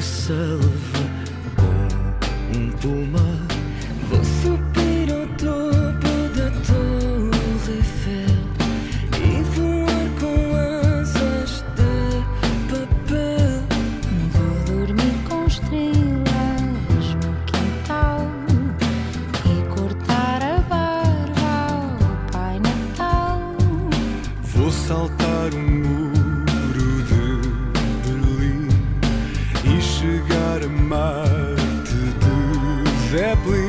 selva com um puma. Vou subir ao topo da Torre Eiffel e voar com asas de papel. Vou dormir com estrelas no quintal e cortar a barba ao Pai Natal. Vou saltar um muro de Berlim e chegar a Marte de Zeppelin.